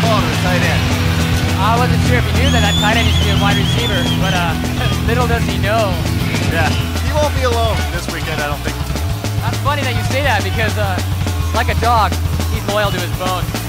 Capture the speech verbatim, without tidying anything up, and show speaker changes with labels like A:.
A: ball to the tight end.
B: I wasn't sure if he knew that that tight end used to be a wide receiver, but uh, little does he know.
A: Yeah, he won't be alone this weekend, I don't think.
B: That's funny that you say that because, uh, like a dog, he's loyal to his bone.